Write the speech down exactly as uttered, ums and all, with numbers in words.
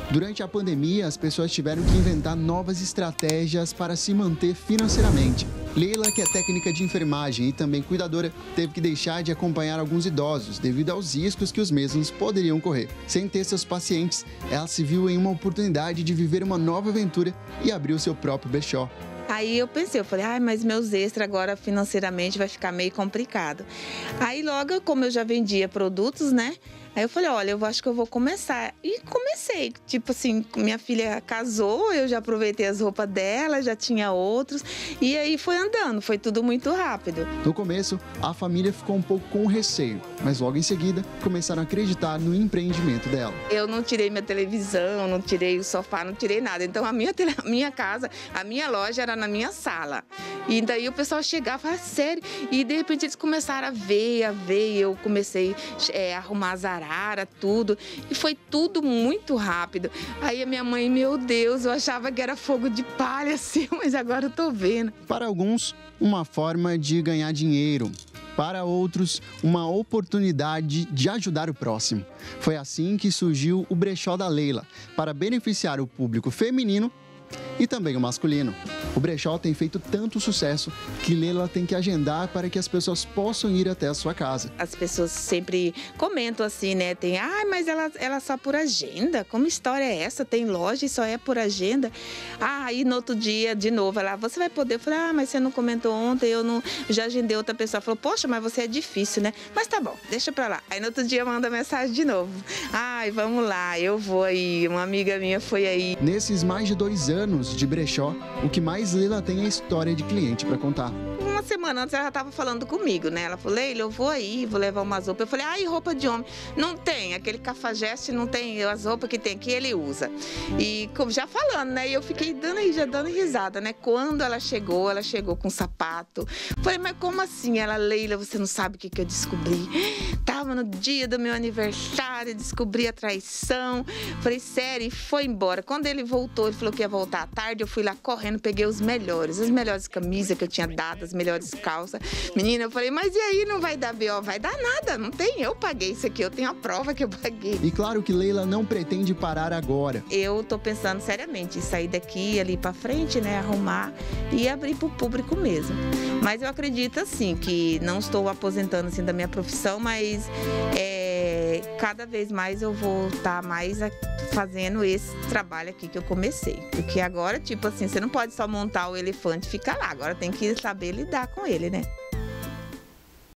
Durante a pandemia, as pessoas tiveram que inventar novas estratégias para se manter financeiramente. Leila, que é técnica de enfermagem e também cuidadora, teve que deixar de acompanhar alguns idosos devido aos riscos que os mesmos poderiam correr. Sem ter seus pacientes, ela se viu em uma oportunidade de viver uma nova aventura e abriu seu próprio brechó. Aí eu pensei, eu falei, ai, mas meus extras agora financeiramente vai ficar meio complicado. Aí logo, como eu já vendia produtos, né? Aí eu falei, olha, eu acho que eu vou começar. E comecei, tipo assim, minha filha casou, eu já aproveitei as roupas dela, já tinha outros. E aí foi andando, foi tudo muito rápido. No começo, a família ficou um pouco com receio, mas logo em seguida começaram a acreditar no empreendimento dela. Eu não tirei minha televisão, não tirei o sofá, não tirei nada. Então a minha, tele... a minha casa, a minha loja era na minha sala. E daí o pessoal chegava e falava, sério? E de repente eles começaram a ver, a ver, e eu comecei é, a arrumar as araras, tudo. E foi tudo muito rápido. Aí a minha mãe, meu Deus, eu achava que era fogo de palha, assim, mas agora eu tô vendo. Para alguns, uma forma de ganhar dinheiro. Para outros, uma oportunidade de ajudar o próximo. Foi assim que surgiu o Brechó da Leila, para beneficiar o público feminino e também o masculino. O brechó tem feito tanto sucesso que Leila tem que agendar para que as pessoas possam ir até a sua casa. As pessoas sempre comentam assim, né? Tem, ah, mas ela, ela só por agenda? Como história é essa? Tem loja e só é por agenda? Ah, aí no outro dia, de novo, ela, você vai poder? Eu falei, ah, mas você não comentou ontem, eu não, já agendei outra pessoa. Falou, poxa, mas você é difícil, né? Mas tá bom, deixa pra lá. Aí no outro dia manda mensagem de novo. Ai, vamos lá, eu vou aí. Uma amiga minha foi aí. Nesses mais de dois anos de brechó, o que mais Leila tem é história de cliente para contar. Uma semana antes ela já estava falando comigo, né? Ela falou, Leila, eu vou aí, vou levar umas roupas. Eu falei, ai, roupa de homem. Não tem, aquele cafajeste não tem, as roupas que tem aqui ele usa. E como já falando, né? E eu fiquei dando, já dando risada, né? Quando ela chegou, ela chegou com sapato. Falei, mas como assim? Ela, Leila, você não sabe o que, que eu descobri? Tava no dia do meu aniversário, descobri a traição. Falei, sério, e foi embora. Quando ele voltou, ele falou que ia voltar à tarde, eu fui lá correndo, peguei os melhores, as melhores camisas que eu tinha dado, as melhores calças. Menina, eu falei, mas e aí, não vai dar B O? Vai dar nada, não tem, eu paguei isso aqui, eu tenho a prova que eu paguei. E claro que Leila não pretende parar agora. Eu tô pensando seriamente em sair daqui, ali pra frente, né, arrumar e abrir pro público mesmo. Mas eu acredito, assim, que não estou aposentando, assim, da minha profissão, mas é, cada vez mais eu vou estar mais fazendo esse trabalho aqui que eu comecei. Porque agora, tipo assim, você não pode só montar o elefante e ficar lá. Agora tem que saber lidar com ele, né?